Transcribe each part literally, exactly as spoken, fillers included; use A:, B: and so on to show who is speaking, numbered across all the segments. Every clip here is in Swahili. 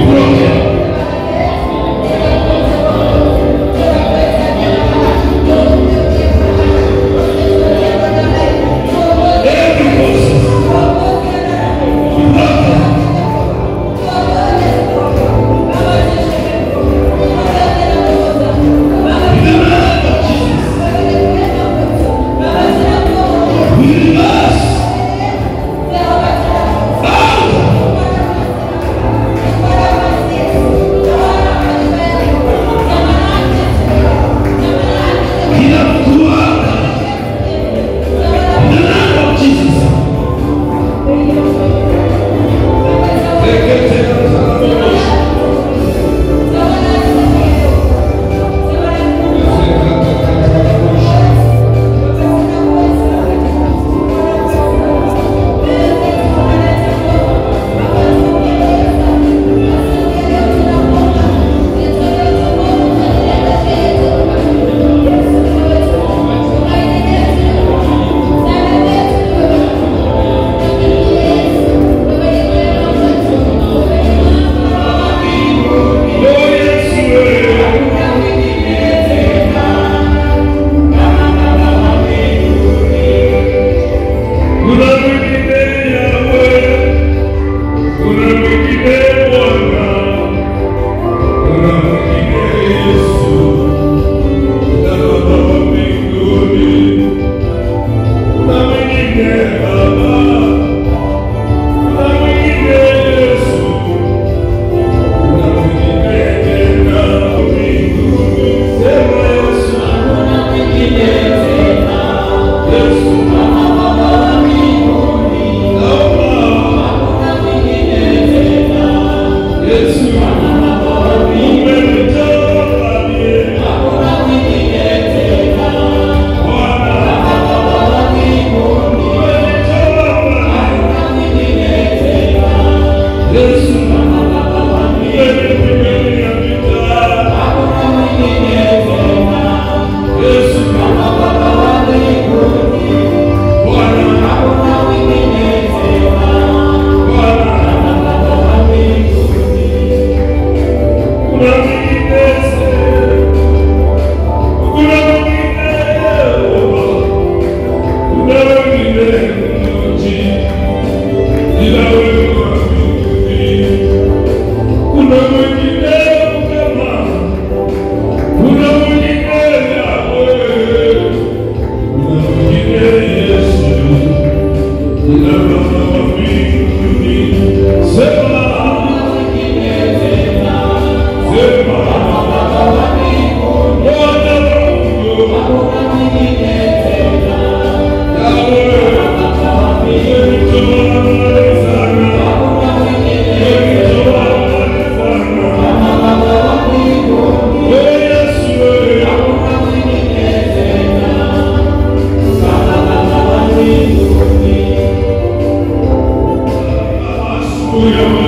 A: Hallelujah.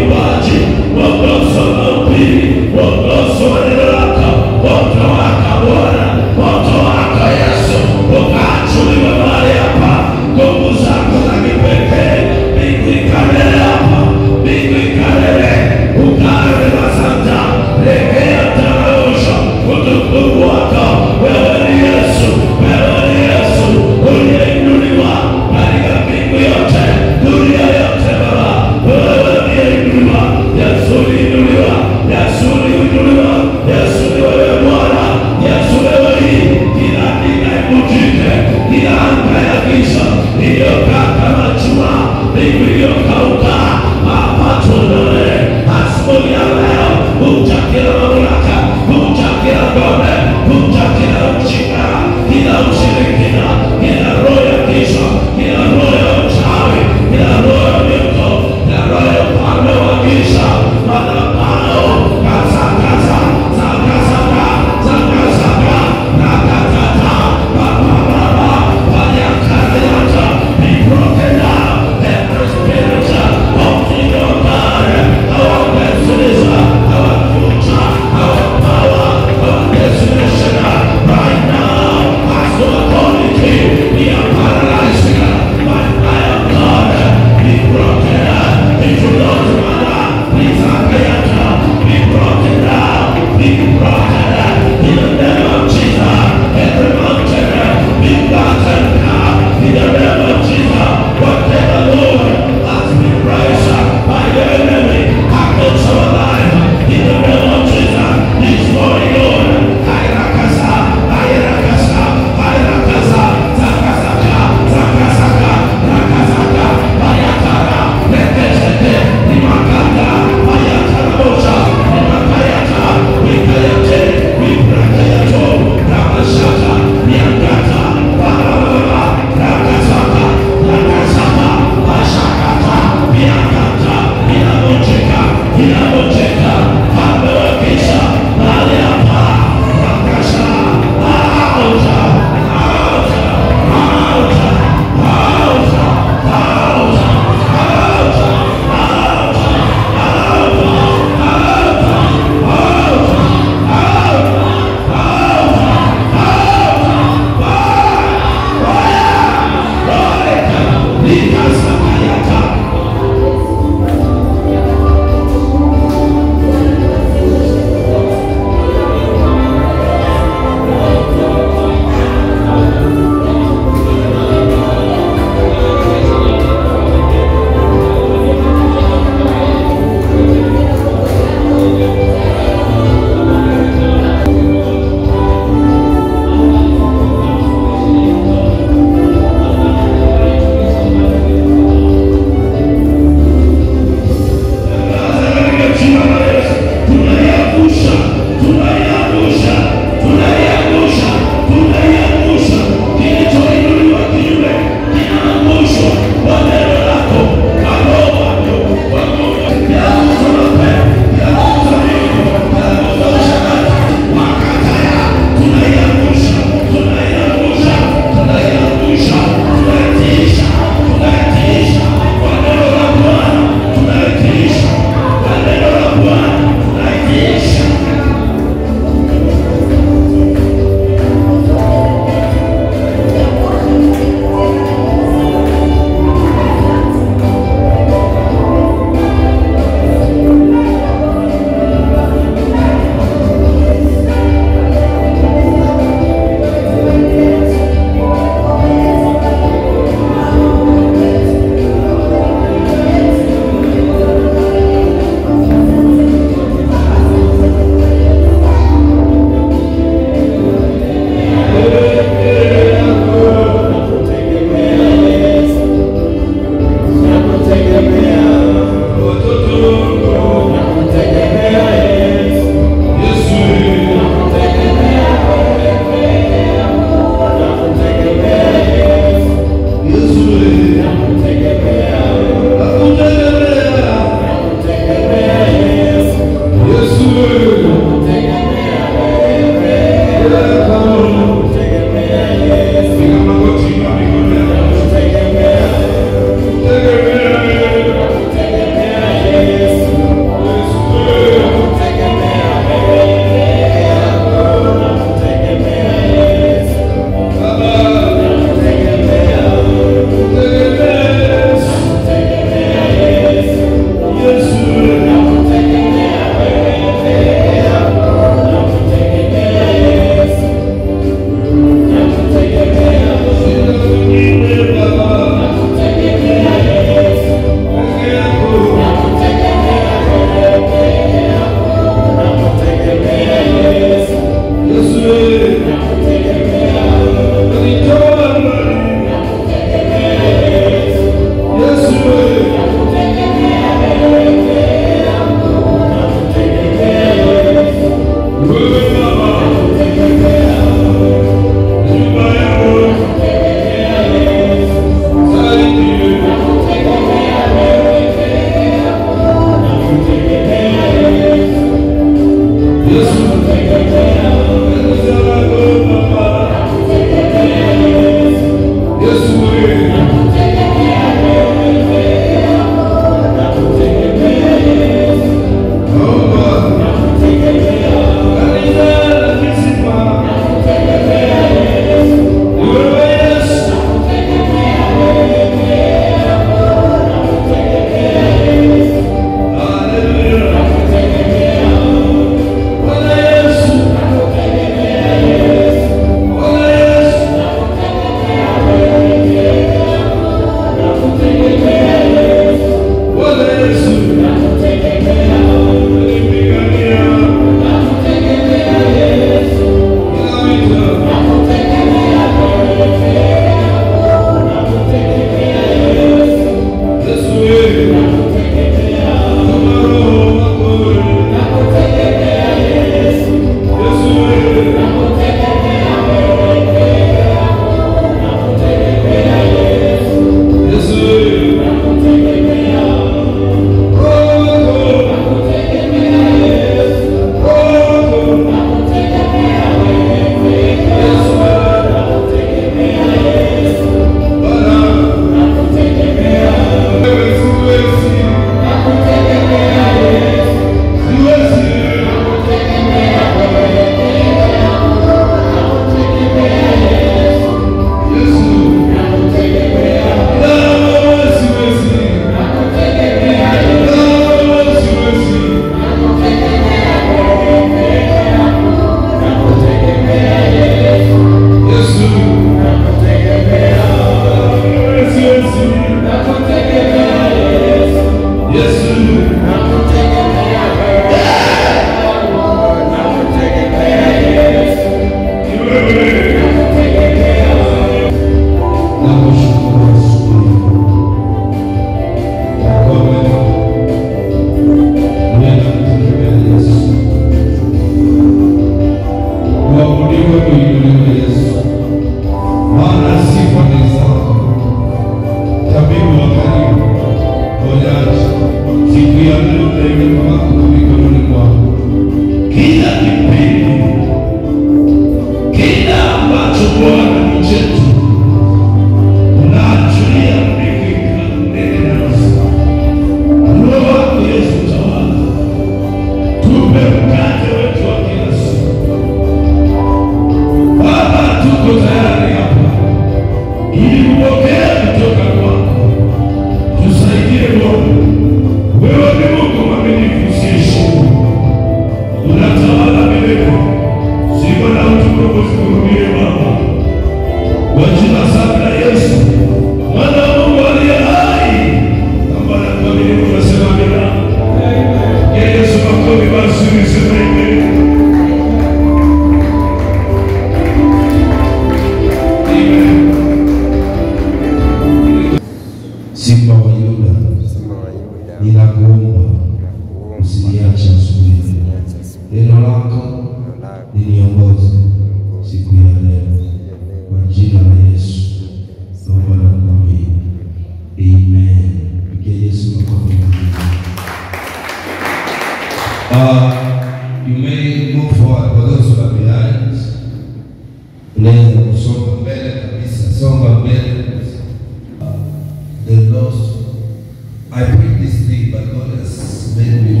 A: Uh, you may move forward for those who are behind. Unaweza kusonga mbele kabisa, songa mbele. The lost. I pray this thing, but God has made me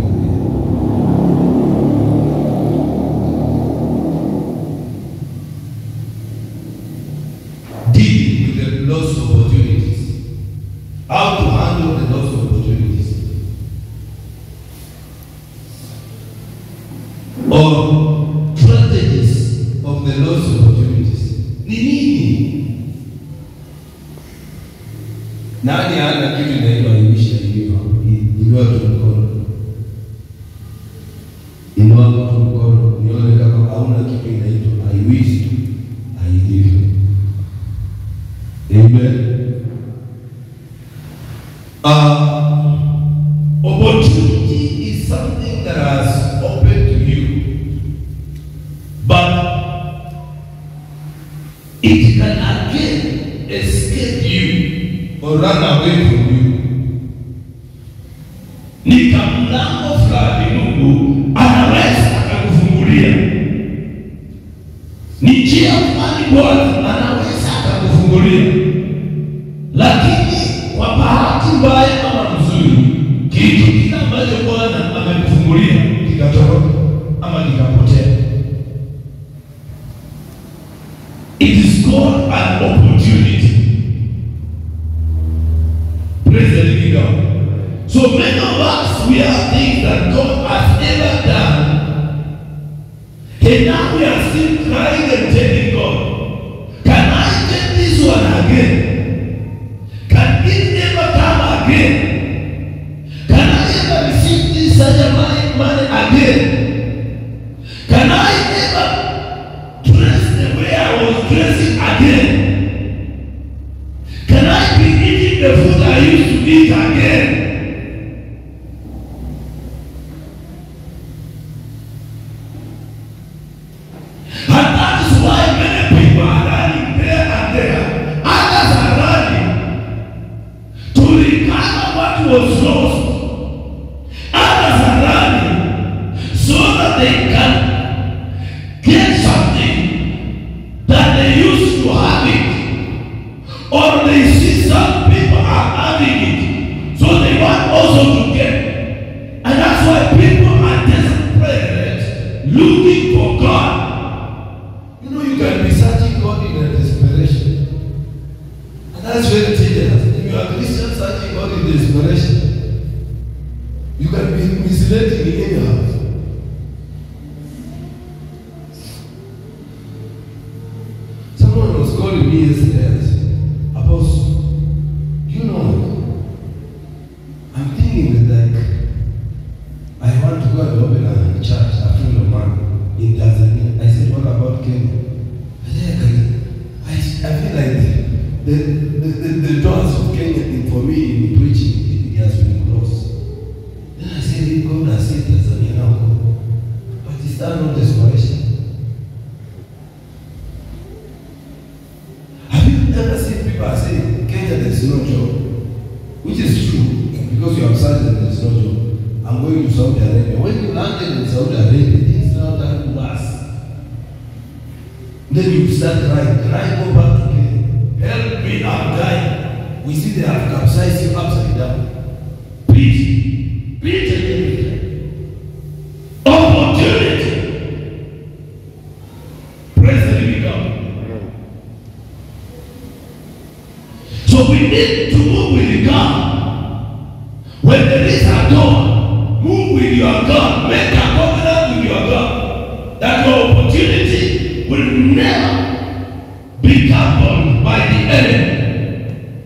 A: deal with the lost opportunities. How to handle the lost opportunities. Or strategies of the lost opportunities. Ni nini? Nani ana kitu inayoimisha hiyo? Inua tu mkono. Inua tu mkono. Nione kama hauna kitu inaitwa I wish to, I give. Amen. Uh, opportunity is something that has opened to you, but it can again escape you or run away from you. Ni kamlango fulani Mungu anaweza akakufungulia. Ni njia fulani Bwana anaweza akakufungulia. Lakini kwa bahati mbaya ama nzuri, kitu kile ambacho Bwana amekufungulia kikatoroka ama kikapotea. It is called an opportunity. Praise the living God. So many of us, we have things that God has never done. And now we are still crying and telling God, can I get this one again? Can it never come again? Can I ever receive this such a money, money again? Can I ever dress the way I was dressing again? Can I be eating the food I used to eat again? And that is why many people are running there and there. Others are running to recover what was lost. Others are running so that they can get something that they used to have it. Or they see some people are having it, so they want also to get. And that's why people are desperate, looking for God. You know, you can be searching God in a desperation. And that's very dangerous. If you are Christian searching God in desperation, you can be misleading in any house. Someone was calling me yesterday and said, Apostle, you know, I'm thinking that like, I want to go and open a church, a friend of mine in Tanzania. I said, what about Kenya? I said, I, I feel like the, the, the, the doors of Kenya for me in preaching, it has been closed. Then I said, God has said Tanzania now, but is that not desperation? Have you ever seen people say, Kenya, there is no job? Which is true, because you have said that there is no job. I'm going to Saudi Arabia. When you landed in Saudi Arabia, things now that worse. Then you start crying, cry, go back to Kenya. Help me, I'm dying. We see they have capsized you upside down. Please, please and everything. Opportunity. Praise the living God. So we need to move with God. When there is a door, move with your God. Make a covenant with your God. That your opportunity will never be trampled by the enemy.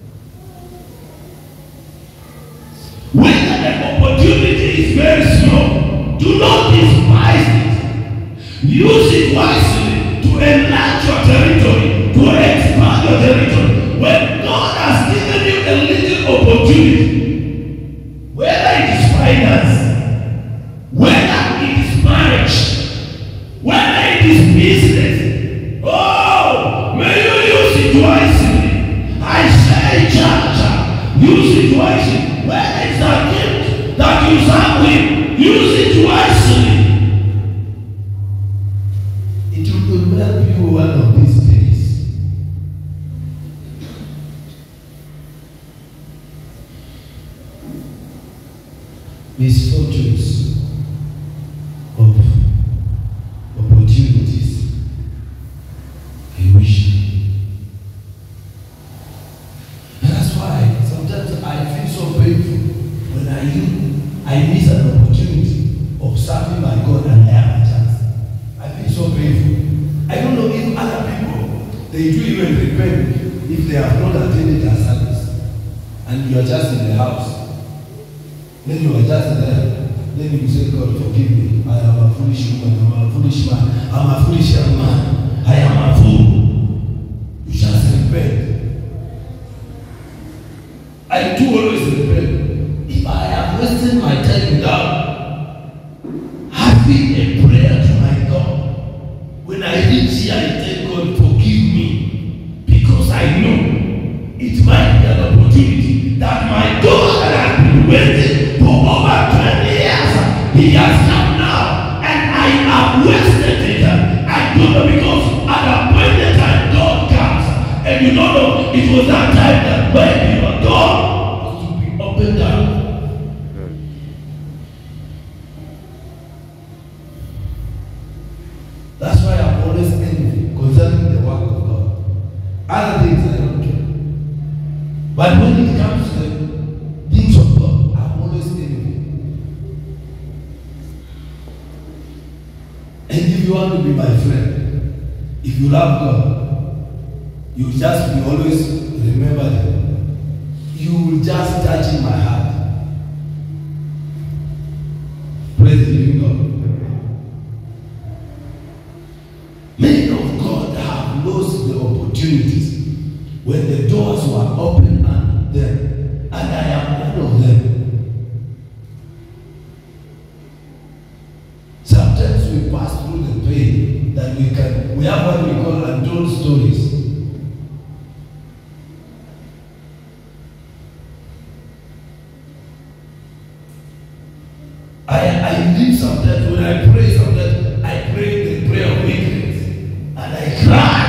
A: When the opportunity is very small, do not despise it. Use it wisely to enlarge your territory, to expand your territory. When God has given you a little opportunity, whether it is finance, whether it is marriage, whether it is business, oh, may you use it wisely. I say, church, use it wisely. Whether it's a gift that you serve with, use it wisely. It will help you one of these days. Misfortunes of opportunities. I wish. And that's why sometimes I feel so painful when I I miss an opportunity of serving my God and I have a chance. I feel so painful. I don't know if other people, they do even repent if they have not attended their service and you are just in the house. Then you are just there. Then you say, God, forgive me. I am a foolish woman. I am a foolish man. I am a foolish young man. I am a fool. You just repent. I do always repent. If I have wasted my time without having a prayer to my God, when I reach here, I tell God, forgive me. Because I know it might be an opportunity that my God has been waiting for over twenty years. He has come now, and I have wasted it. I don't know, because at a point in time God comes, and you don't know, it was that time that when your door was to be opened up. That's why I'm always envy concerning the work of God. Other things I don't care, but when it comes to the things of God, I'm always envy. And if you want to be my friend, if you love God, you just be always remember them. You will just touch in my heart. Praise the living God. Many of God have lost the opportunities when the doors were open and them, and I am one of them. Sometimes we pass through the pain that we can, we have what we call untold stories. I, I live sometimes, when I pray sometimes, I pray the prayer of weakness, and I cry.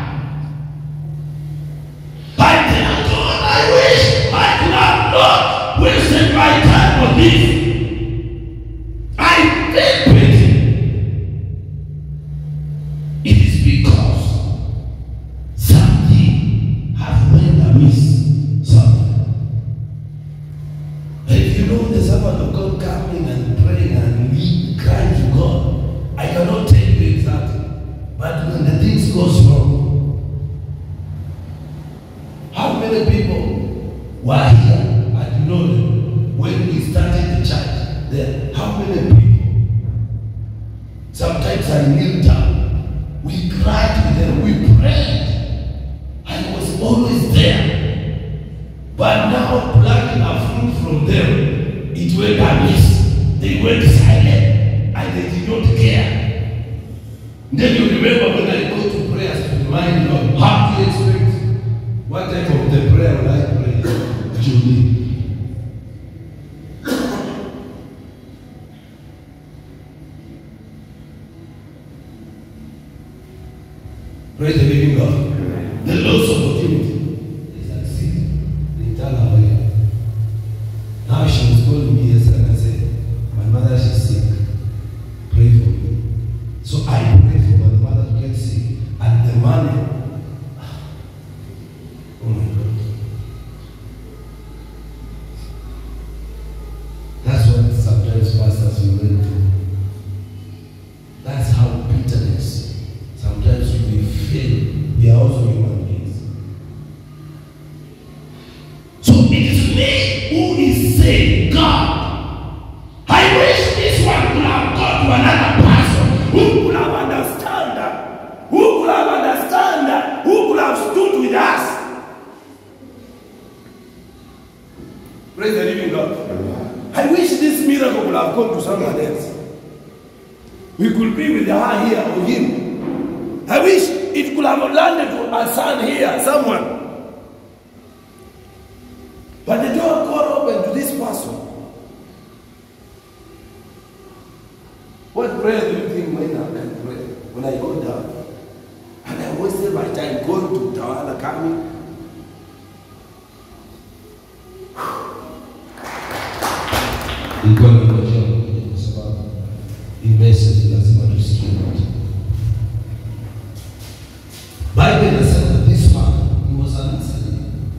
A: I tell God, I wish I could have not wasted my time on this. I feel pity. It is because something has went amiss somewhere. And if you know the servant of God coming and praying and we crying to God, I cannot tell you exactly. But when the things go wrong, how many people were here and you know them when we started the church? Then how many people? Sometimes I kneel down, we cried with them, we prayed. I was always there. But now plucking a fruit from them, it went amiss. They went silent and they did not care. Then you remember when I go to prayers to remind you, how do you expect? What type of the prayer will I pray? Julie. Praise the living God. The lost opportunity. They succeed. They tell her way. Now she was calling me yesterday and I said, my mother, she's sick. Pray for me. So I prayed for my mother to get sick. And the money, oh my God. That's what sometimes pastors will went through. That's how bitterness. Sometimes we fail. We are also human beings. So it is me who is saying, God, I wish this one could have gone to another person who could have understood that, who could have understood that, who could have stood with us. Praise the living God. I wish this miracle would have gone to someone else. We could be with her here or him. I wish it could have landed to a son here, someone. But the door got open to this person.
B: prayer do you think when I can pray? When I go down? And I wasted my time going to Tawala coming.
A: Ilikuwa ni kwa jambo kwa sababu hii message lazima tusikie wote. Bible inasema this man, he was an Nazarene.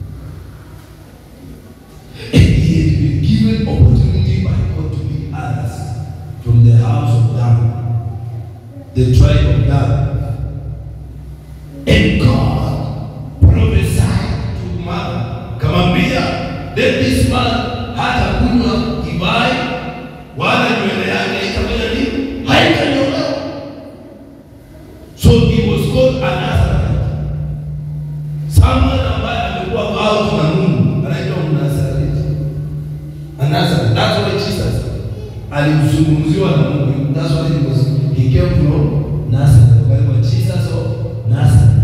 A: And he had been given opportunity by God to lead others from the house of Dan, the tribe of Dan. And God prophesied to man, kamambia, that this man hata kunywa divai wala nywele yake haitafanya nini? Haitanyolewa. So he was called a Nazarene. Someone ambaye amekuwa out na Mungu anaitwa Mnazareti. A Nazarene. That's why Jesus alimzungumziwa na Mungu. That's why he was he came from Nazareth. Kwa hivyo Jesus of Nazareth.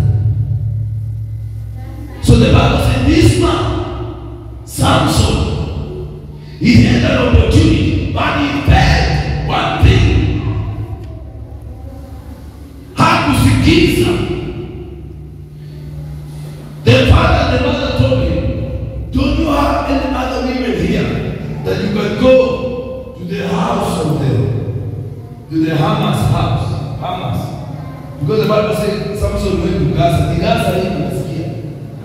A: So the Bible said this man, Samson, he had an opportunity, but he failed one thing. Hakusikiza. The father and the mother told him, don't you have any other women here that you can go to the house of them, to the Hamas house, Hamas. Because the Bible says Samson went to Gaza. The Gaza hii unasikia.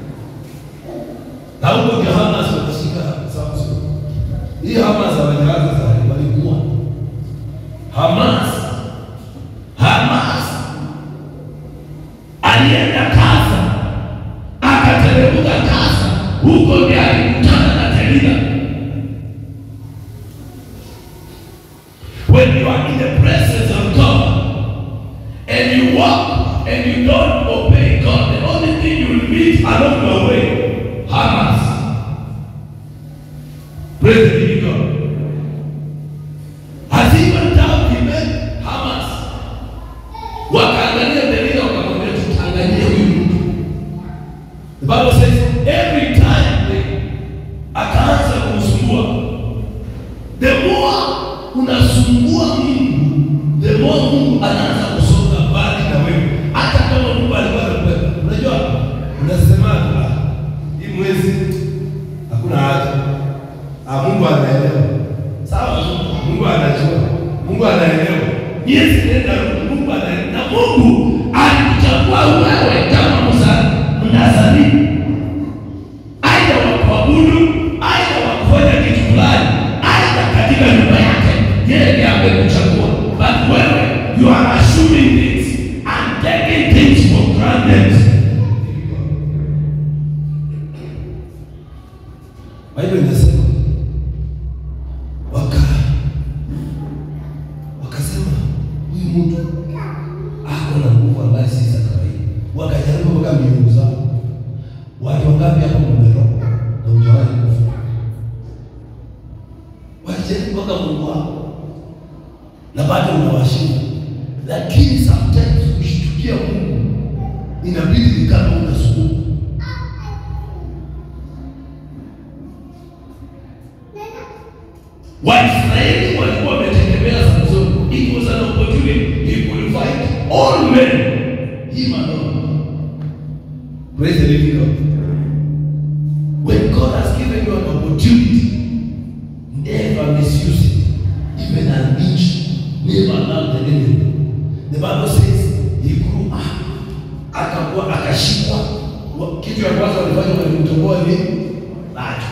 A: Na huko kwa Hamas watashika Samson. Hii Hamas hawajaanza sasa, walikuwa Hamas. Hamas alienda Gaza, akateremka Gaza, huko ndiye alikutana na Delila. When you are in the presence of God and you walk and you don't obey God, the only thing you will meet along your way, Hamas. Praise the living God. Has he even down he met Hamas? Wakaangalia Delila wakamwambia tutangalie huyu mtu. The Bible says every time they akaanza kumsumbua, the more unasumbua Mungu, the more Mungu anaanza kusonga mbali na wewe. Hata kama Mungu alikuwa anakuwa, unajua unasema hii mwezi hakuna haja. Ah, Mungu anaelewa. Sawa, Mungu anajua. Mungu anaelewa. Yes, nenda Mungu anaelewa. Na Mungu alikuchagua wewe kama Mnazareti. Aidha wa kuabudu, aidha wa kufanya kitu fulani, aidha katika nyumba yake, yeye ndiye amekuchagua. But wewe, you are assuming things and taking things for granted. Bible inasema waka wakasema huyu mtu ako na nguvu ambayo si za kawaida. Wakajaribu mpaka miungu zao. Watu wangapi hapo mmeroho na ujawahi kufa? Wajaribu mpaka Mungu wao na bado unawashinda. Lakini sometimes ukishtukia Mungu inabidi ni kama unasukumu. Waisraeli walikuwa wametegemea Samson. It was an opportunity. He could fight all men, him alone. Praise the living God. When God has given you an opportunity, never misuse it. Even an inch, never allow the enemy. The Bible says he grew up, akakuwa akashikwa. Kitu ya kwanza walifanya walimtoboa ni macho.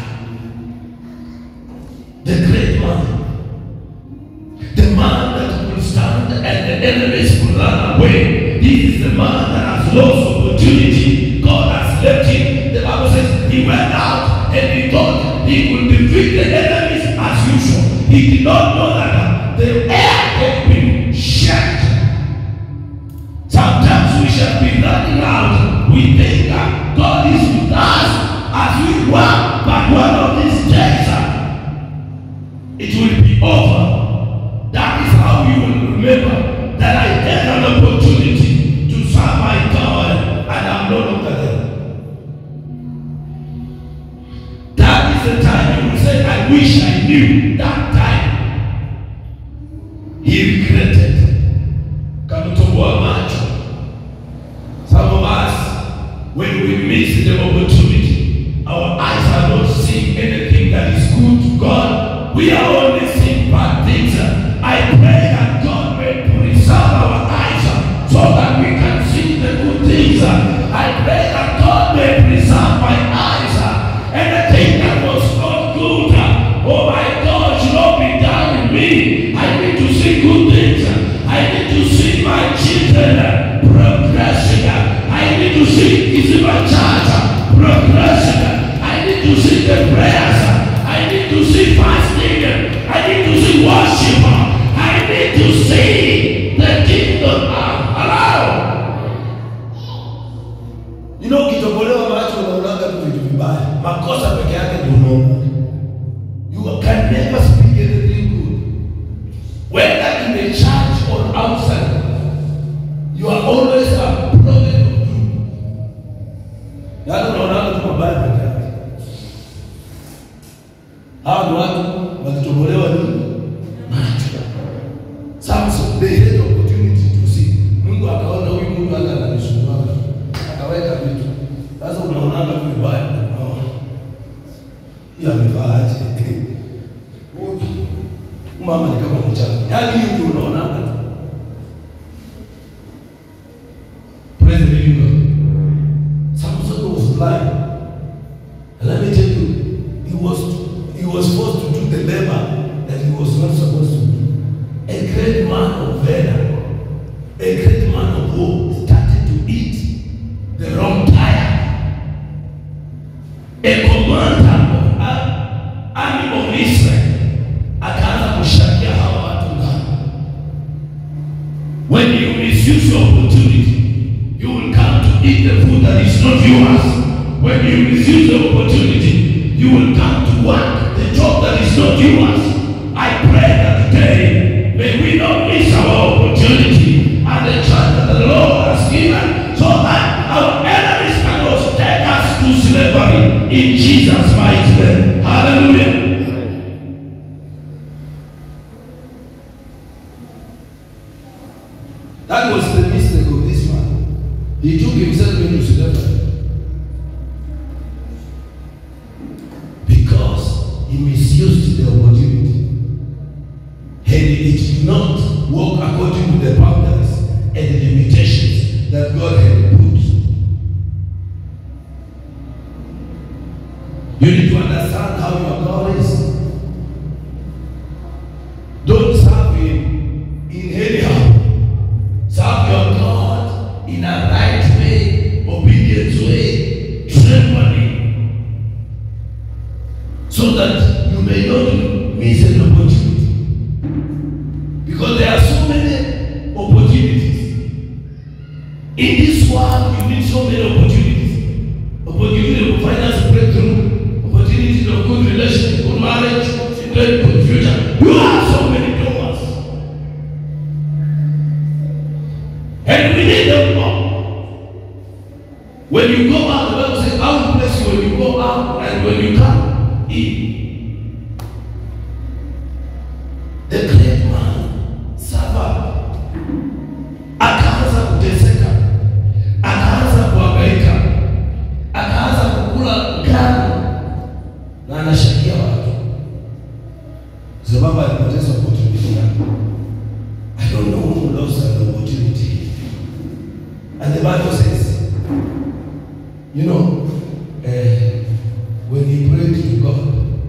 A: The great man, the man that will stand and the enemies will run away. This is the man that has lost opportunity. God has left him. The Bible says he went out and he thought he would defeat the enemies as usual. He did not know that the air had been shut. Sometimes we shall be running out. We think that God is with us as we walk, but one of these days it will be over. That is how you will remember that I had an opportunity to serve my God and I'm no longer there. That is the time you will say, I wish I knew that time. He regretted. seeing anything that is good to God. We are only seeing bad things. I pray that God may preserve our eyes so that we can see the good things. I pray that God may preserve my eyes. Anything that was not good, oh my God, should not be done in me. I need to see good things. I need to see my children progressing. I need to see is my church progressing. I need to see the prayers. I need to see fasting. I need to see worship. I need to see the kingdom. Hello.
B: You know, ukitobolewa macho unaonaga tu vitu vibaya. Makosa peke yake ndio unaona.
A: You can never speak anything good. Whether in the church or outside, you are always a problem of you.
B: Yaani unaonaga tu mabaya peke yake. Hao ni watu wakitobolewa nini? Macho. Samson, they had opportunity to see. Mungu akaona huyu Mungu hata ananisumbua. Akaweka vitu. Sasa unaonaga tu vibaya. Hiyo amevaa aje. Mama ni kama mchana. Yaani hiyo ndio unaonaga tu.
A: Praise the Lord.
B: Samson was blind. And let me tell you, he was he was forced to do the labor that he was not supposed to do. A great man of valor, a great man of war, started to eat the wrong tire.
A: A commander of army of Israel akaanza kushakia hawa watu ngani. When you misuse your opportunity, you will come to eat the food that is not yours. When you misuse the opportunity, you will come to work the job that is not yours. I pray that today, may we not miss our opportunity and the chance that the Lord has given, so that our enemies cannot take us to slavery in Jesus' mighty name. Hallelujah.
B: That was the mistake of this man. He took himself into slavery because he misused the opportunity. And it did not work according to the boundaries and the limitations that God had put. You need to understand how your God is. Don't serve Him in anyhow. Serve your God in a right way, obedient way, trembling, so that you may not miss an opportunity. Because there are so many opportunities. In this world, you need so many opportunities. Opportunity of finance breakthrough, opportunities of good relationship, good marriage, children, good future. You have so many doors. And we need them all. When you go out, the Bible says, I will bless you when you go out and when you come in. The great man suffered. Akaanza kuteseka. Akaanza kuhangaika. Akaanza kukula ngano. Na anashakia watu. Sababu alipoteza opportunity yake. I don't know who lost an opportunity. And the Bible says, you know, uh, when he prayed to God,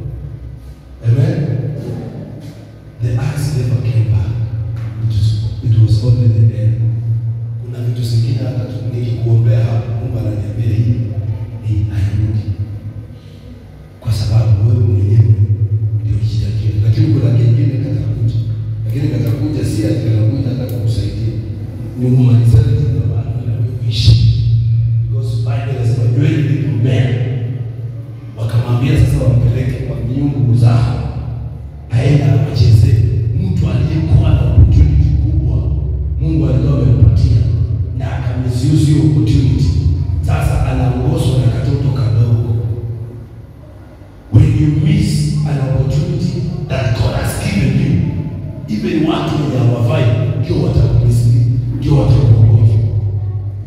B: amen, the eyes never came back. It was, it was only the air. Kuna vitu zingine hata nikikuombea hapo, Mungu ananiambia hii ni hairudi. Kwa sababu wewe mwenyewe ndio unajitakia. Lakini kuna kingine katakuja. Lakini katakuja si ati katakuja hata kukusaidia. Ni umalizane na watu na kuishi. Because Bible inasema yeye ni mmea. Wakamwambia sasa wampeleke kwa miungu zao. Aenda akacheze. Mtu aliyekuwa na opportunity kubwa, Mungu alikuwa amempatia na akamisiusi hiyo opportunity. Sasa anaongozwa na katoto kadogo. When you miss an opportunity that God has given you, even watu wenye hawafai ndio watakumisli, ndio watakuongoza.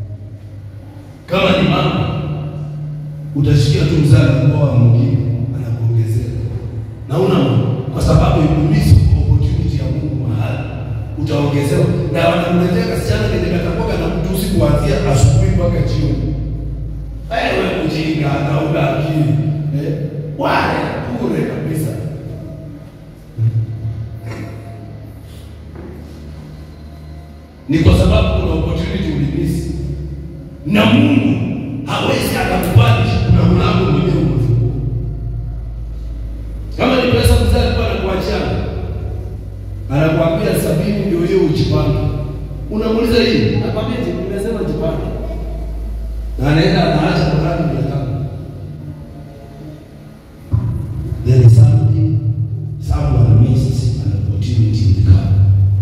B: Kama ni mama, utashikia tu mzaa mkoa mwingine, wale bure kabisa. Ni kwa sababu kuna opportunity ulimisi, na Mungu hawezi akakubali kuna mlango mwenyewe umefungua. Kama ni pesa mzee alikuwa anakuachia, anakuambia sabini ndio hiyo ujipange. Unamuuliza hii, anakuambia nimesema jipange. Na anaenda anaacha mradi mia tano. There is something someone missed an opportunity with God.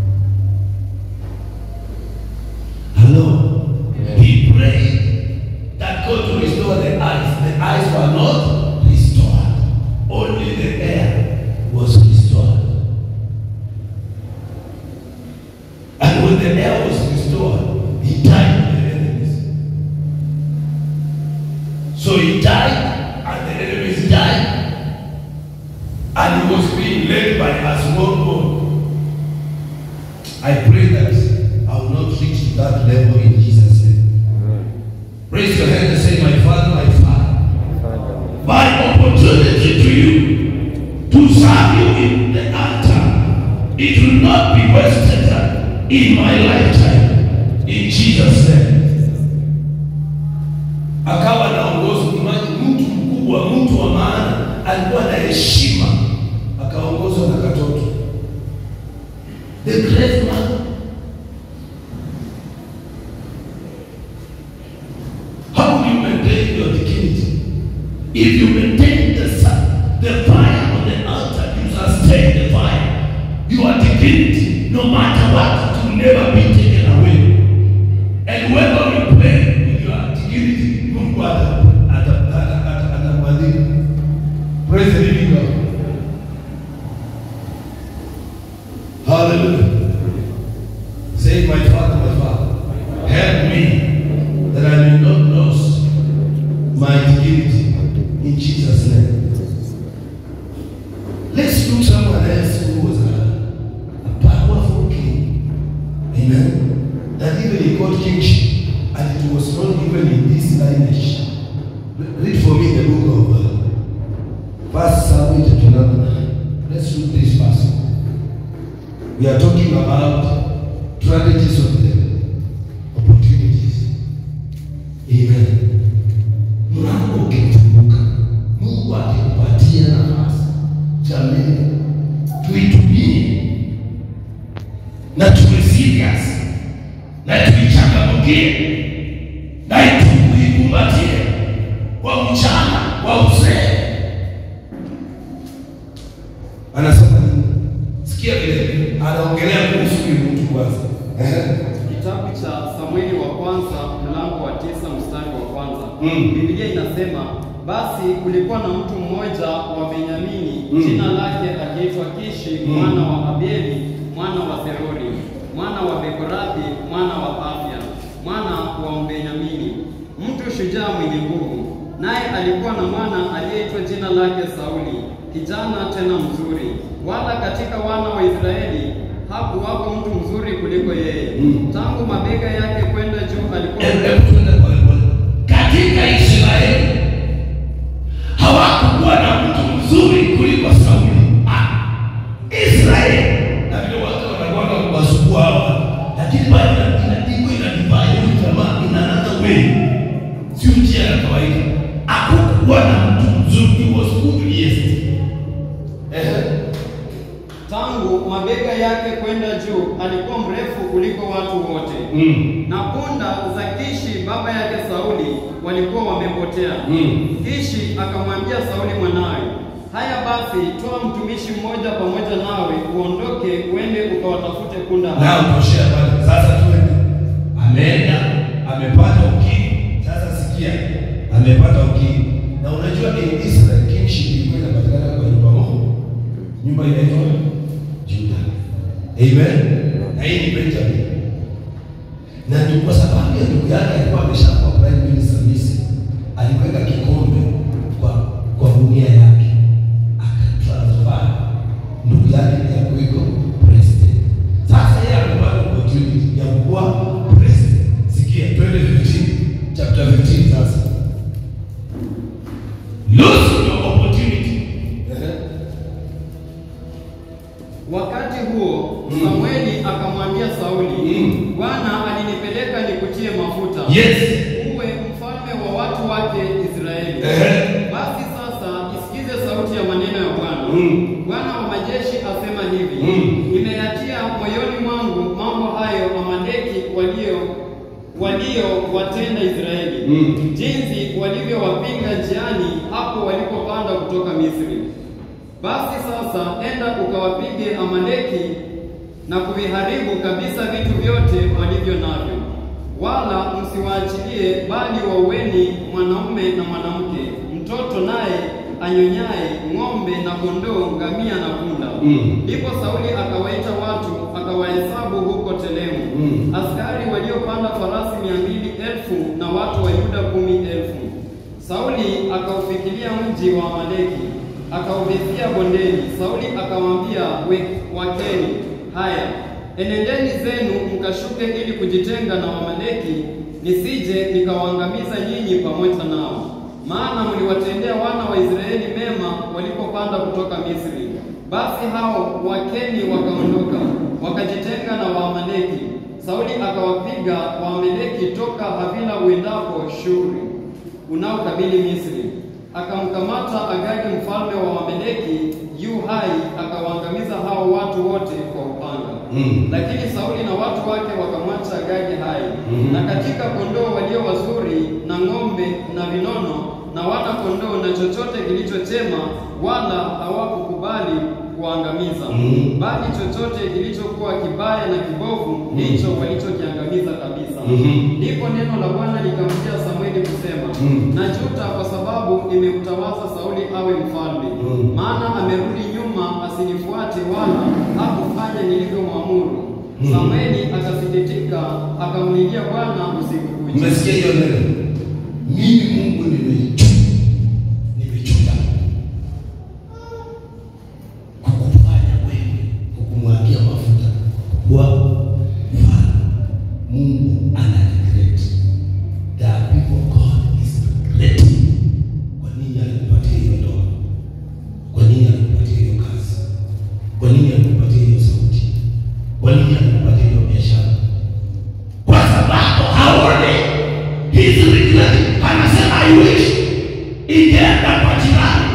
B: Hello. Yeah. He prayed that God to restore the eyes. The eyes were not restored. Only the air was restored. And when the air was restored, he died with the enemies. So he died, and the enemies died, and he was being led by a small boy. I pray that I will not reach to that level in Jesus' name. Amen. Raise your hand and say, my Father, my Father, my opportunity to you to serve you in the altar, it will not be wasted in my lifetime, in Jesus' name. Akawa naongozo imani, mtu mkubwa, mtu wa maana, alikuwa na heshima, akaongozwa na katoto. The great man. How do you maintain your dignity? If you maintain the sun, the fire on the altar, you sustain the fire. Your dignity, no matter what, it will never be taken away. And whenever we pray with your dignity, Mungu atabadilika. Praise the living God. Hallelujah. Say, my Father, my Father, help me that I may not lose my dignity in Jesus' name. Let's look someone else who was a, a powerful king. Amen. That even he got kingship, and it was not even in this lineage. Read for me the book of uh, First Samuel chapter number nine. Let's read this verse. We are talking about strategies of the opportunities. Amen. Mlango ukifunguka, Mungu akikupatia nafasi, jamani, tuitumie na tuwe serious na tuichangamkie na tuikumbatie kwa mchana wa uzee. Anasema nini? Sikia vile anaongelea kuhusu mtu kwanza.
C: Kitabu cha Samueli wa kwanza mlango wa tisa mstari wa kwanza.
B: Mm.
C: Biblia inasema, basi kulikuwa na mtu mmoja wa Benyamini, mm. jina lake akiitwa Kishi, mm. mwana wa Abieli, mwana wa Serori, mwana wa Bekorathi, mwana wa Afia, mwana wa Benyamini, mtu shujaa mwenye nguvu. Naye alikuwa na mwana aliyeitwa jina lake Sauli, kijana tena mzuri. Wala katika wana wa Israeli hakuwako mtu mzuri kuliko yeye. Mm. Tangu mabega yake kwenda juu alikuwa
B: katika Israeli hawakuwa na mtu mzuri kuliko Sauli. Ah, Israeli na vile watu wanakuwa kubasukua hawa, lakini bado inadiko inadivai huyu jamaa inaanza wewe. Sio njia ya kawaida. Hakuwa na mtu mzuri, he was good, yes. Eh.
C: Tangu mabega yake kwenda juu alikuwa mrefu kuliko watu wote.
B: Mm.
C: Na punda za Kishi baba yake Sauli walikuwa wamepotea.
B: Mm.
C: Kishi akamwambia Sauli mwanawe, haya basi, toa mtumishi mmoja pamoja nawe uondoke uende ukawatafute punda hao.
B: Na utoshea pale. Sasa tuende. Ameenda, amepata ukimwi. Sasa sikia, amepata ukimwi. Na unajua in Israel kingship ilikuwa inapatikana kwa nyumba moja. Nyumba inaitwa Juda. Amen. Na hii ni Benjamin. Na ndio kwa sababu ya ndugu yake alikuwa ameshakuwa prime minister Misri, aliweka kikombe kwa kwa dunia yake, akatransfer ndugu yake ya kuiko president. Sasa yeye amepata opportunity ya kuwa president. Sikia twenty fifteen chapter fifteen sasa. Lose your opportunity.
A: Yes.
C: uwe mfalme wa watu wake Israeli.
A: Ehe.
C: Basi sasa isikize sauti ya maneno ya Bwana.
A: Mm.
C: Bwana wa majeshi asema hivi,
A: Mm.
C: nimeyatia moyoni mwangu mambo hayo Amaleki walio walio watenda Israeli,
A: Mm.
C: jinsi walivyowapinga njiani hapo walipopanda kutoka Misri. Basi sasa enda ukawapige Amaleki na kuviharibu kabisa vitu vyote walivyo navyo, wala msiwaachilie, bali waueni mwanaume na mwanamke, mtoto naye anyonyaye, ng'ombe na kondoo, ngamia na punda.
A: Mm.
C: Ndipo Sauli akawaita watu, akawahesabu huko Telemu,
A: Mm.
C: askari waliopanda farasi mia mbili elfu na watu wa Yuda kumi elfu. Sauli akaufikiria mji wa Amaleki, akauvizia bondeni. Sauli akawaambia wakeni, haya, enendeni zenu mkashuke ili kujitenga na Amaleki, nisije nikawaangamiza nyinyi pamoja nao, maana mliwatendea wana wa Israeli mema walipopanda kutoka Misri. Basi hao wakeni wakaondoka, wakajitenga na Waamaleki. Sauli akawapiga Waamaleki toka Havila uendapo Shuri unaokabili Misri. Akamkamata Agagi mfalme wa Waamaleki yu hai, akawaangamiza hao watu wote kwa upanga.
A: Mm.
C: Lakini Sauli na watu wake wakamwacha Agagi hai.
A: Mm.
C: Na katika kondoo walio wazuri na ng'ombe na vinono na wana kondoo na chochote kilichochema, wala hawakukubali kuangamiza.
A: Mm.
C: Bali chochote kilichokuwa kibaya na kibovu ndicho walichokiangamiza kabisa.
A: Mhm.
C: Ndipo neno la Bwana likamjia Samueli kusema,
A: Mm.
C: najuta kwa sababu nimemtawaza Sauli awe mfalme,
A: Mm.
C: maana amerudi nyuma asinifuate, wala hakufanya nilivyomwamuru.
A: Mm.
C: Samueli akasikitika, akamlilia Bwana usiku kucha.
B: Umesikia hiyo neno? Mimi Mungu nimechuka. Nimechuka. Kukufanya wewe, kukumwagia mafuta. Kwa mfano, Mungu ana regret. The people God is regretting. Kwa nini alikupatia hiyo ndoa? Kwa nini alikupatia hiyo kazi? Kwa nini alikupatia hiyo sauti? Kwa nini alikupatia hiyo biashara?
A: Kwa sababu haoni hizi regret. Anasema I wish ingeenda kwa jirani.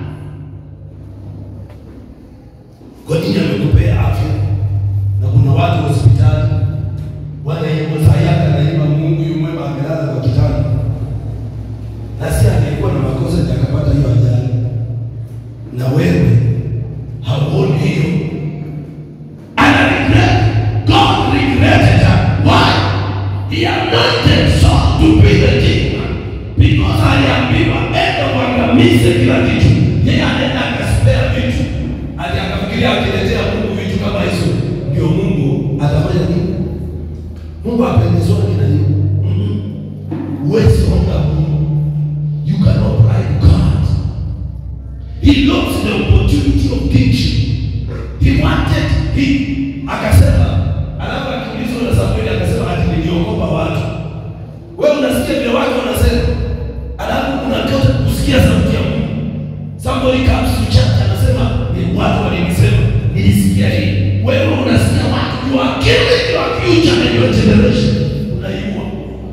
B: Kwa nini amekupea afya? Na kuna watu hospitali wanaimba sayaka naimba Mungu yu mwema amelala kwa kitanda. Na si alikuwa na makosa ndio akapata hiyo ajali. Na wewe hauoni hiyo.
A: Ana regret. God regretted her. Why? He anointed Saul to be the king. Because aliambiwa enda uangamize kila kitu. Yeye anaenda akaspare vitu.
B: Hadi akafikiria akiletea Mungu vitu kama hizo ndio Mungu atafanya nini? Mungu apendezoni na nini? Mhm. Huwezi omba Mungu. You cannot bribe God.
A: He lost the opportunity of kingship. He wanted he
B: Akasema, alafu akiulizwa na Samueli akasema ati niliokopa watu. Wewe unasikia vile watu wanasema, alafu unakata kusikia sauti ya Mungu. Somebody comes to church anasema ni watu walinisema, nilisikia hii. Wewe unasikia watu, you are killing your future and your generation. Unaiua.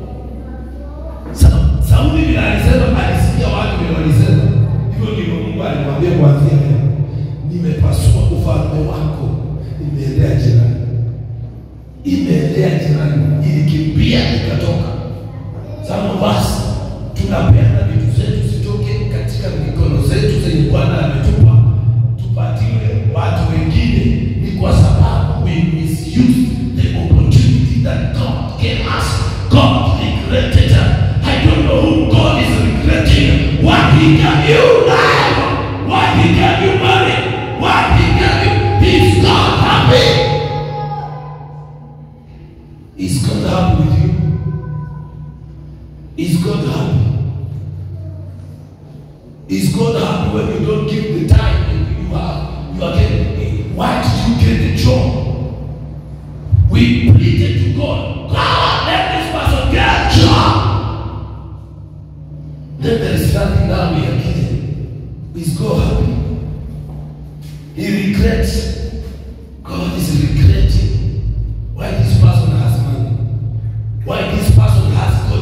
B: Sa- Sauli vile alisema, alisikia watu vile walisema. Hivyo ndivyo Mungu alimwambia kuanzia leo, nimepasua ufalme wako, imeendea jirani. Imeendea jirani, ilikimbia ikatoka. Some of us tunapenda vitu zetu zitoke katika mikono zetu zenye Bwana ametupa, tupatiwe watu wengine. Ni kwa sababu we misuse the opportunity that God gave us. God regretted her. I don't know who God is regretting. What he gave you life, what he gave you money, what he gave you. He's not happy. Is God happy with you? Is God happy? Is God happy when you don't give the time and you are you are getting? Why did you get the job? We pleaded to God. God, let this person get a job. Then there is nothing now we are getting. Is God happy? He regrets. God is regretting why this person has money, why this person has God.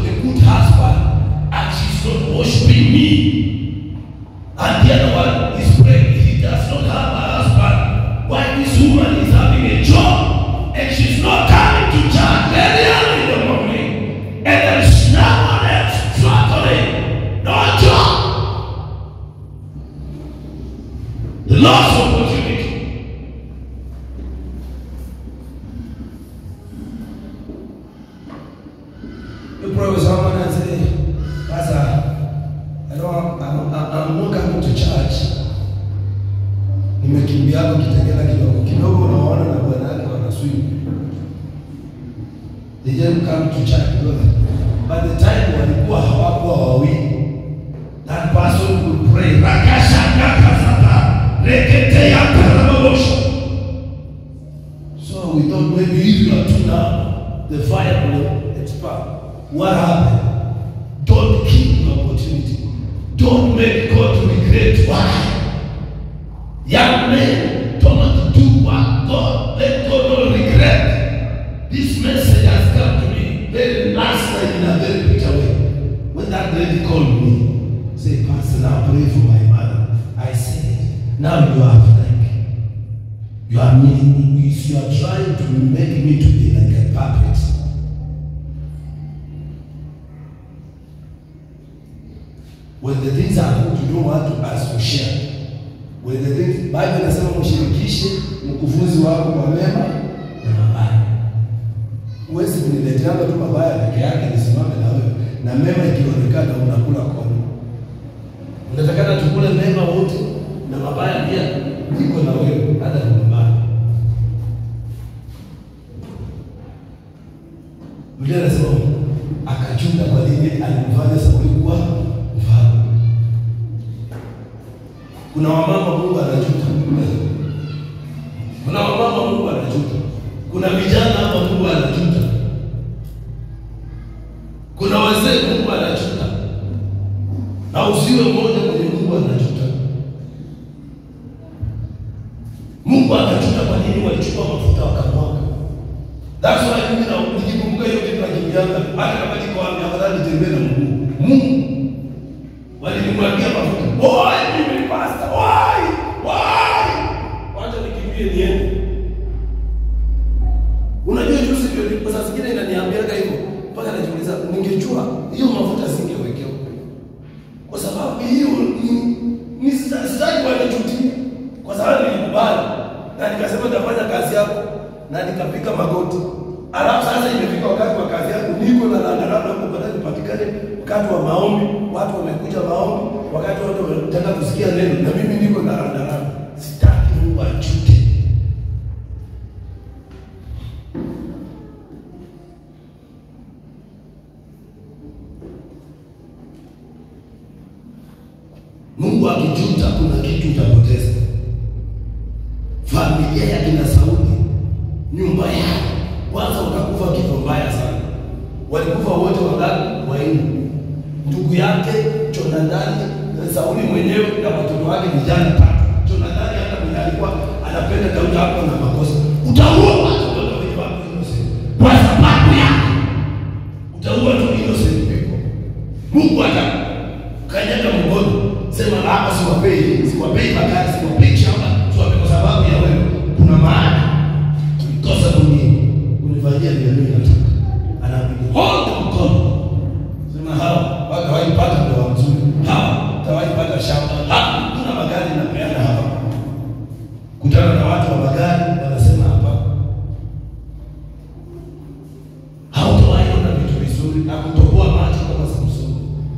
A: The lost opportunity.
B: You probably someone and say, Pastor, I don't, I'm, I'm not coming to church. Nimekimbia hapo Kitengela kidogo. Kidogo unaona na bwana yake wanaswim. They didn't come to church. But the time walikuwa hawakuwa wawili. That person will pray.
A: Rakasha nakasata. Rekete ya karabosha.
B: So we thought maybe if you are two now, the fire will expand. What happened?
A: Don't keep the opportunity. Don't make God regret. Why? Young men, don't do what God, let God not regret. This message has come to me very last night in a very bitter way. When that lady called me,
B: say, Pastor, now pray for my mother. I said, now you are like, you are me, you are trying to make me to be like a puppet. When the things are good, you don't want to ask for share. When the things, Bible inasema mshirikishe mkufunzi wako kwa mema na mabaya. Huwezi kuniletea tu mabaya peke yake nisimame na wewe. Na mema ikionekana unakula kono. Unatakana tukule mema wote na mabaya pia iko na wewe hata ni mabaya. Biblia inasema akachunga kwa nini alimfanya Sauli kuwa mfalme. Kuna wamama Mungu anajuta. Kuna wamama Mungu anajuta. Kuna vijana hapa Mungu anajuta. Kuna wazee Mungu anajuta. Na usiwe mmoja mwenye Mungu anajuta. Mungu anajuta kwa nini walichukua mafuta wakamwaga. That's why mimi na nikikumbuka hiyo kitu nakimbia hata kama niko wapi afadhali nitembee na Mungu. Mungu walinimwagia mafuta. Why mimi pastor? Why? Why? Wacha nikimbie niende. Unajua juzi ndio kwa sasa zingine inaniambiaga hivyo. Mpaka najiuliza ningejua hiyo mafuta singewekewa. Kwa sababu hiyo ni ni sitaki wanichutie. Kwa sababu nilikubali na nikasema nitafanya kazi yako na nikapiga magoti. Alafu sasa imefika wakati wa kazi yangu niko na labda huko baadaye nipatikane wakati wa maombi, watu wamekuja maombi, wakati watu wanataka kusikia neno na mimi niko na randaranda. Sitaki Mungu achute. Mungu akijuta kuna kitu utapoteza. Familia ya kina Sauli, nyumba yao, kwanza wakakufa kifo mbaya sana. Walikufa wote wangapi? Wanne. Ndugu yake Jonadani, Sauli mwenyewe na watoto wake vijana tatu. Jonadani hata mwenye alikuwa anapenda Daudi hapo na makosa. Utaua watu wote wenye wako innocent. Kwa sababu yako. Utaua tu innocent people. Mungu hata kanyaga mkono. Sema hapa siwapei, siwapei magari, siwapei shamba, siwapei kwa sababu ya wewe. Kuna maana kukosa dunia. Unifanyia vile mimi nataka. Anapiga hold mkono. Sema hao waka waipata ndoa nzuri. Hao tawaipata shamba. Hapa kuna magari na peana hapa. Kutana na watu wa magari wanasema hapa. Hao tawaiona vitu vizuri na kutoboa macho kama Samson.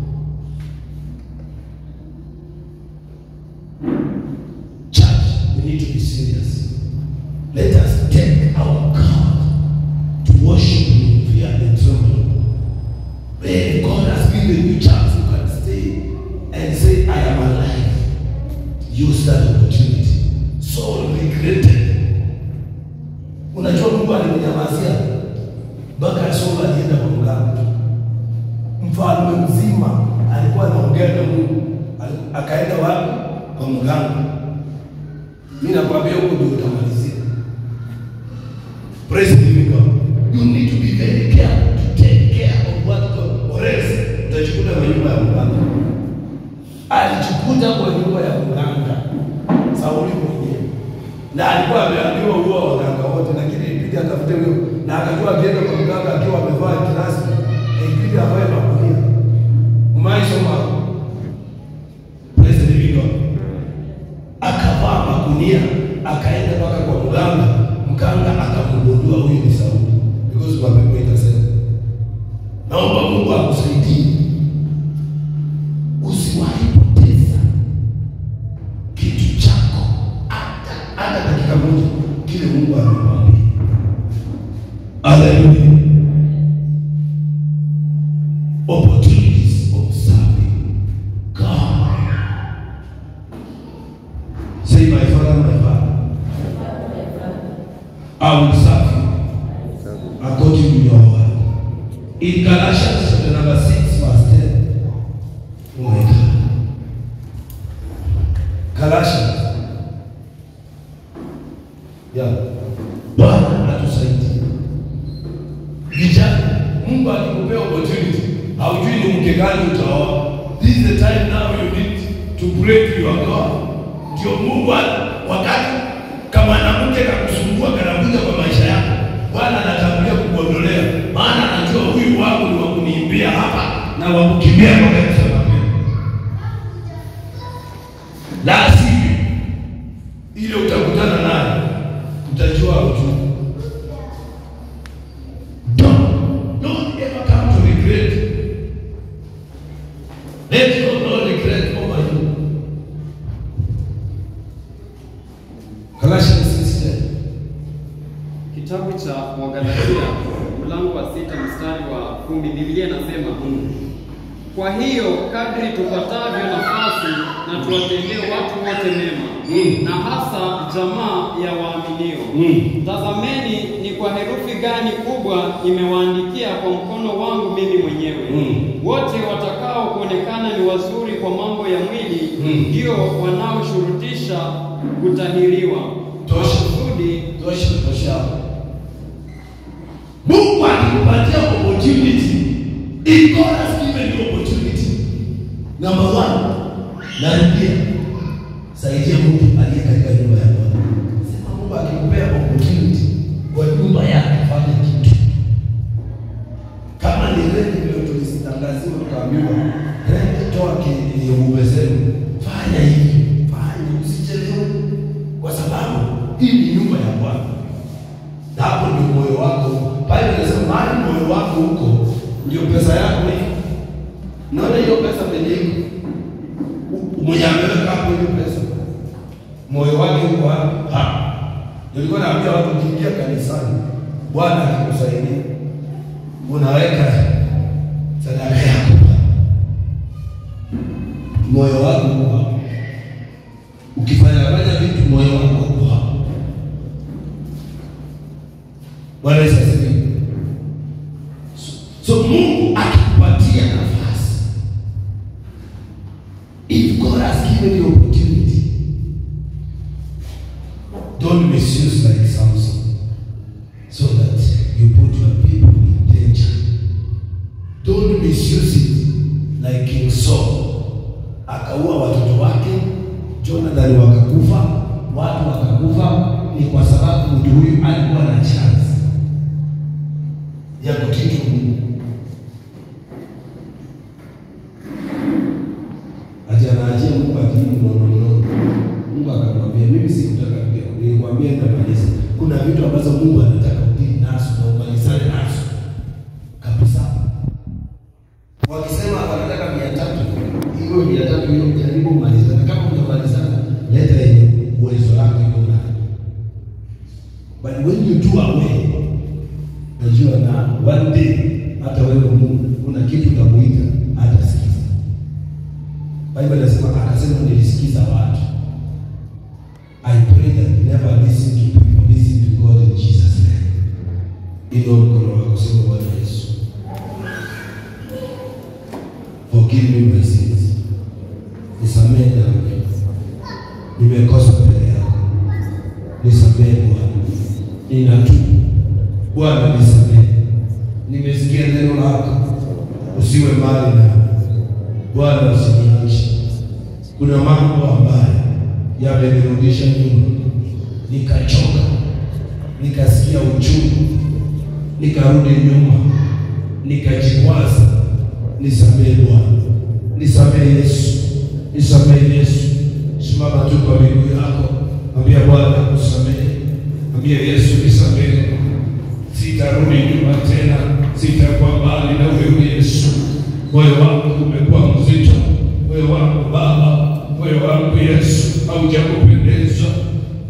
B: We need to be serious. Let us take our God to worship Him in fear and trembling. When God has given you chance, you can stay and say, I am alive. Use that opportunity. Saul regretted. Unajua Mungu alimnyamazia mpaka Saul alienda kwa mganga. Mfalme mzima alikuwa anaongea na Mungu. Akaenda wapi? Kwa mganga. Mimi nakwambia huko ndio utamalizia. Praise the living God. You need to be very careful to take care of what God, or else utajikuta kwa nyumba ya mganga. Alijikuta kwa nyumba ya mganga Sauli mwenyewe. Na alikuwa ameambiwa huo waganga wote, lakini ilibidi atafute huyo na akajua akienda kwa mganga akiwa amevaa kirasi, ilibidi avae magunia. Umaisoma. Praise the living God. Akavaa hata dakika moja kile Mungu amemwambia. Hallelujah. Opportunities of serving God. Say, my Father, my Father, I will serve you according to your word. In Galatians chapter number six, verse ten. Oh my God. Galatians. Yeah. Bwana atusaidie. Vijana, Mungu akikupea opportunity, haujui ni mke gani utaoa. This is the time now you need to pray to your God. Ndio Mungu wakati kama mwanamke kakusumbua kanakuja kwa maisha yako, Bwana anatangulia kukuondolea. Maana anajua huyu wangu ni wa kuniimbia hapa na wa kukimbia kwa kanisa lake. La sivyo ile utakutana naye utajua utu. Don't, don't ever come to regret. Let God not regret over you. Galatians six ten.
C: Kitabu cha Wagalatia mlango wa sita mstari wa kumi, Biblia inasema mm. Kwa hiyo kadri tupatavyo nafasi na tuwatendee watu wote mema mm. na hasa jamaa ya waaminio mm. Tazameni ni kwa herufi gani kubwa imewaandikia kwa mkono wangu mimi mwenyewe mm. Wote watakao kuonekana ni wazuri kwa mambo ya mwili ndio mm. wanaoshurutisha kutahiriwa.
B: Tosha
C: Kusudi
B: tosha tosha. Mungu akikupatia opportunity, if God has given you opportunity, number one, narudia, saidia mtu aliye katika nyumba ya Bwana. Sema Mungu akikupea opportunity kwa nyumba yake, fanya kitu. Kama ni rent leo tulitangaziwa tukaambiwa, rent toa kinyume zenu, fanya hivi, fanya, usichelewe, kwa sababu hii ni nyumba ya Bwana. Na hapo ndio moyo wako. Biblia inasema mahali moyo wako huko ndio pesa yako iko. Naona hiyo pesa penye mwenye ameweka hapo hiyo pesa, moyo wake uko hapa. Nilikuwa naambia watu ukiingia kanisani, Bwana akikusaidia unaweka sadaka yako, moyo wako uko hapa. Ukifanya fanya vitu, moyo wako uko hapa. Bwana Yesu asifiwe. So Mungu akikupatia nafasi, if God has given you opportunity, don't misuse like Samson, so that you put your people in danger. Don't misuse it like King Saul, akaua watoto wake, Jonathan wakakufa, watu wakakufa. Ni kwa sababu mtu huyu alikuwa na chance ya kutii Mungu. Ajanaachia Mungu akini mnono mnono. Mungu akamwambia, mimi sikutaka kuja, nilikwambia nitamaliza. Kuna vitu ambazo Mungu anataka udili nazo na umalizane nazo kabisa. Wakisema wanataka mia tatu, hiyo mia tatu hiyo jaribu kumalizana. Kama hujamalizana, leta yenye uwezo wako iko nayo. But when you do away, najua na one day hata wewe Mungu kuna kitu utamuita hata sikiza. Biblia inasema akasema nilisikiza watu. I pray that you never listen to people, listen to God in Jesus name. Ilo mkono wako, sema Bwana Yesu, forgive me my sins. Nisamehe dhambi. Nimekosa mbele yako. Nisamehe Bwana. Ninatubu. Bwana nisamehe. Nimesikia neno lako. Usiwe mbali na Bwana, usiniache. Kuna mambo ambayo yamenirudisha nyuma. Nikachoka. Nikasikia uchungu. Nikarudi nyuma. Nikajikwaza. Nisamehe Bwana. Nisamehe Yesu. Nisamehe Yesu. Simama tu kwa miguu yako. Ambia Bwana usamehe. Ambia Yesu nisamehe. Sitarudi nyuma tena. Sitakuwa mbali na wewe Yesu. Moyo wangu umekuwa mzito. Moyo wangu Baba. Moyo wangu Yesu haujakupendeza.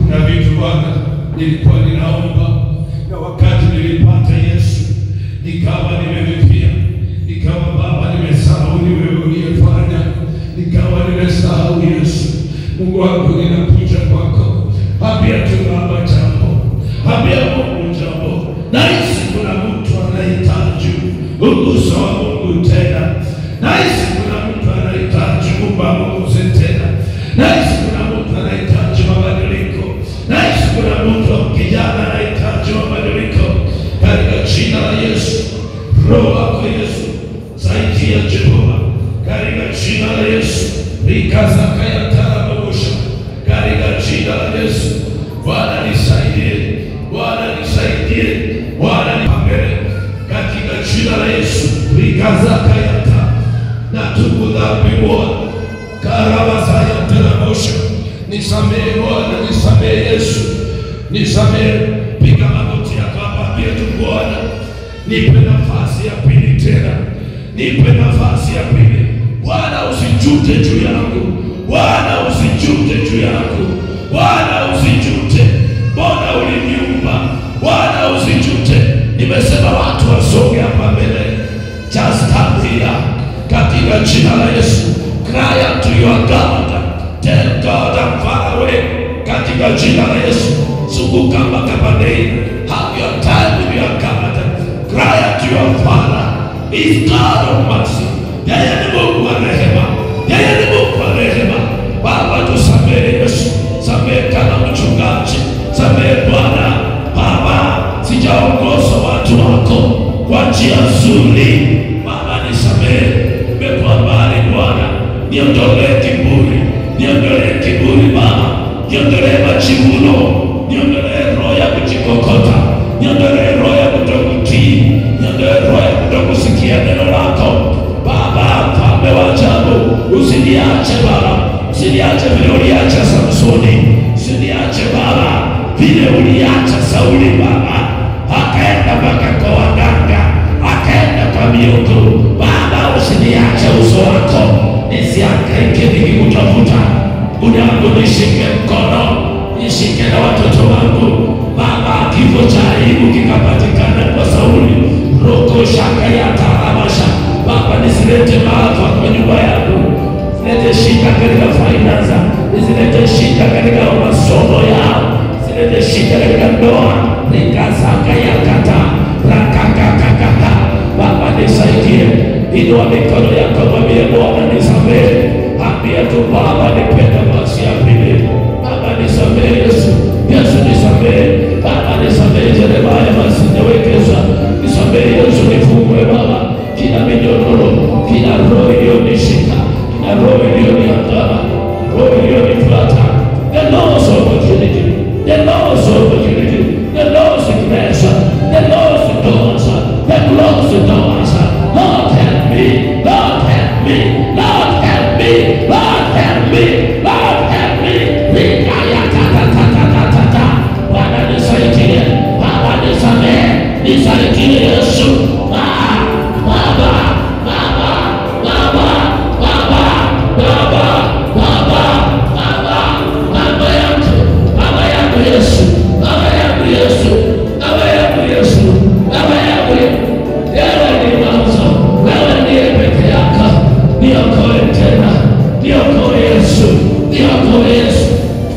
A: Kuna vitu Bwana nilikuwa ninaomba, na wakati nilipata Yesu nikawa nimevipia, nikawa Baba nimesahau ni wewe uliyefanya, nikawa nimesahau Yesu. Mungu wangu ninakuja kwako, habia tu Baba jambo, habia Mungu jambo. Nahisi kuna mtu anahitaji uguso wa Mungu tena, nahisi kuna mtu anahitaji ubaguzi tena, nahisi kuna mtu anahitaji mabadiliko, nahisi kuna mtu kijana anahitaji mabadiliko. Katika jina la Yesu, Roho wako Yesu saidia Jehova, katika jina la Yesu. Rikazaka ya tarabosha, katika jina la Yesu. Bwana nisaidie, Bwana nisaidie, Bwana nipambele katika jina la Yesu. Rikazaka ya ta na tubu dhambi Bwana, karabasa ya tarabosha. Nisamehe Bwana, nisamehe Yesu, nisamehe. Piga magoti yako hapa, pia tu Bwana, nipe nafasi ya pili tena, nipe nafasi ya pili Bwana. Usijute juu yangu Bwana, usijute juu yangu Bwana, usijute. Bwana uliniumba Bwana, usijute. Nimesema watu wasonge hapa mbele, just stand here katika jina la Yesu. Cry unto your God, tell God I'm far away katika jina la Yesu. Zunguka mpaka pande, have your time with your God. Cry unto your Father, is God of mercy. Yeye ni Mungu wa rehema, yeye ni Mungu wa rehema. Baba tusamehe Yesu, samehe kama mchungaji, samehe Bwana. Baba sijaongoza watu wako kwa njia nzuri, Baba nisamehe. Nimekuwa mbali Bwana, niondolee kiburi, niondolee kiburi Baba, niondolee majivuno, niondolee roho ya kujikokota, niondolee roho ya kutokutii, niondolee roho ya kutokusikia neno lako Baba. Mfalme wa ajabu, usiniache Baba, usiniache vile uliacha Samsoni, usiniache Baba vile uliacha Sauli Baba, akaenda mpaka kwa waganga, akaenda kwa miungu Baba. Usiniache uso wako nisihangaike nikikutafuta. Unyangu nishike mkono, nishike na watoto wangu Baba. Kifo cha aibu kikapatikana kwa Sauli, roko shaka ya taramasha Baba, nisilete maafa kwa nyumba yangu, nisilete shida katika finance, nisilete shida katika masomo yao, nisilete shida katika ndoa. Nikazaka ya kata rakakakakaka Baba nisaidie. Inua mikono yako, mwambie Bwana nisamehe. Ambia tu Baba nipe nafasi ya pili. Baba nisamehe Yesu, Yesu nisamehe Baba, nisamehe Jeremia masijawekeza, nisamehe Yesu, nifungue Baba kila minyororo, kila roho iliyonishika, kila roho iliyoniandama, roho iliyonifuata. The Lord's opportunity, the Lord's opportunity, the Lord's grace, the Lord's doors, the Lord's doors. Lord help me, Lord help me, Lord help me, Lord help me, Lord help me. Rikaya tata tata tata tata. Bwana nisaidie, Baba nisamehe, nisaidie Yesu. Ah, Baba, Baba, Baba, Baba, Baba, Baba, Baba, Baba yangu, Baba yangu Yesu, Baba yangu Yesu, Baba yangu Yesu, Baba yangu Yesu. Wewe ni mwanzo, wewe ndiye peke yako. Niokoe tena, niokoe Yesu, niokoe Yesu,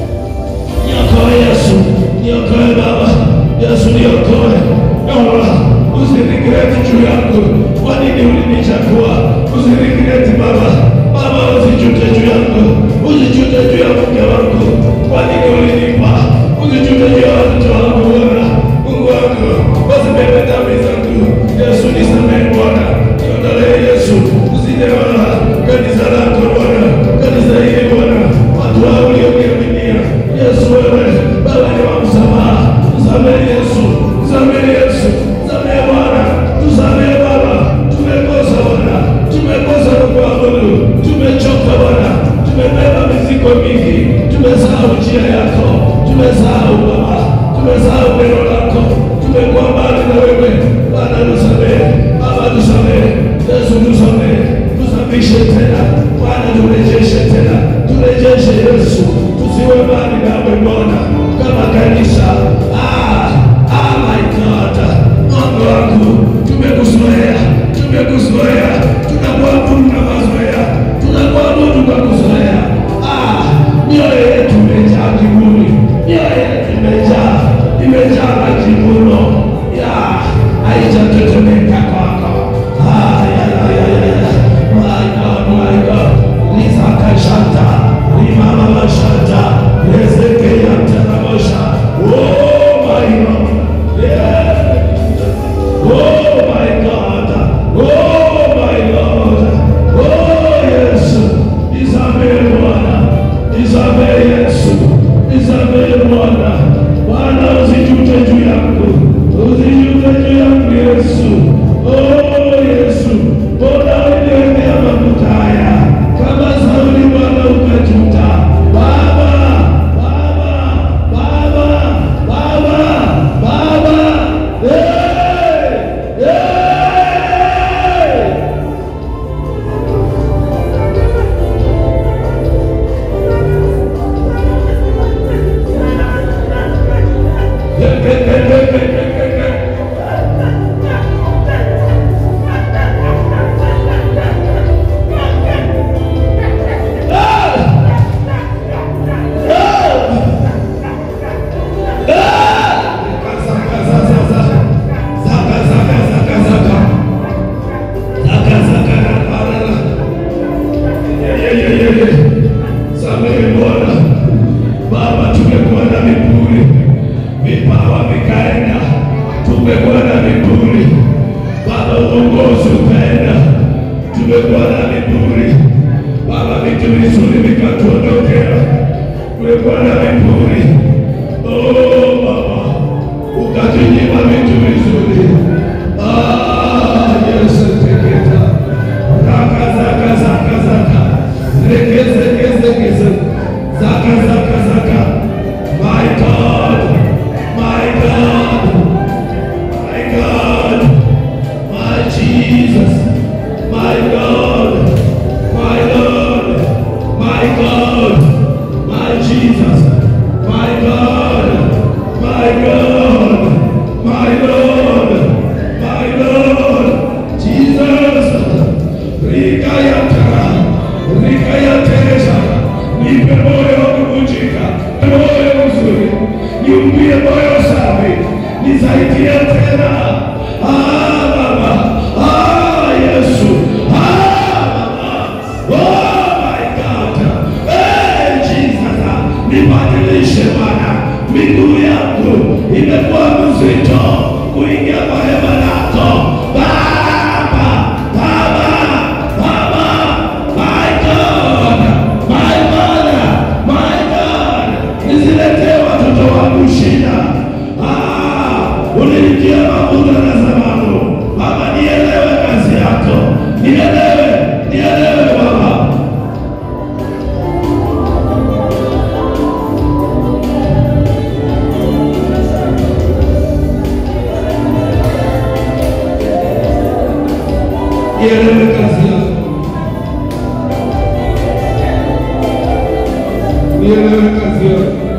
A: niokoe Yesu, niokoe Baba, Yesu niokoe. Usiniregreti juu yangu, kwa nini ulinichagua? Usiniregreti Baba, Baba usijute juu yangu, usijute juu ya mke wangu, kwa nini ulinipa? Usijute juu ya watoto wangu Bwana, Mungu wangu, usibebe dhambi zangu. Yesu nisamehe Bwana, niondolee Yesu, usije Bwana kanisa lako Bwana, kanisa hili Bwana, watu hao ulioniaminia Yesu, wewe Baba ni wa msamaha. Tusamehe Yesu, tusamehe Yesu, tusamehe Bwana, tusamehe Baba. Tumekosa Bwana, tumekosa kukuabudu, tumechoka Bwana, tumebeba mizigo mingi, tumesahau njia yako, tumesahau Baba, tumesahau neno lako, tumekuwa mbali na wewe Bwana. Tusamehe Baba, tusamehe Yesu, tusamehe, tusafishe tena Bwana, turejeshe tena, turejeshe Yesu, tusiwe mbali nawe Bwana. imejaa kiburi, mioyo yetu imejaa imejaa majivuno ya haijatetemeka kwako. Ah, ya ya ya ya, my God, my God, nizakashata rimama mashata rezeke ya tanamosha. Oh my God, yeah. Oh my God, oh my God, oh Yesu, nisamehe Bwana, nisamehe Yesu, nisamehe Bwana. Bwana usijute juu yangu, usijute juu yangu Yesu. Oh Yesu, Bwana uniwekea mafuta haya kama Sauli Bwana ukajuta. Baba, Baba, Baba, Baba, Baba, hey, hey. Nielewe kazi yako, nielewe kazi yako.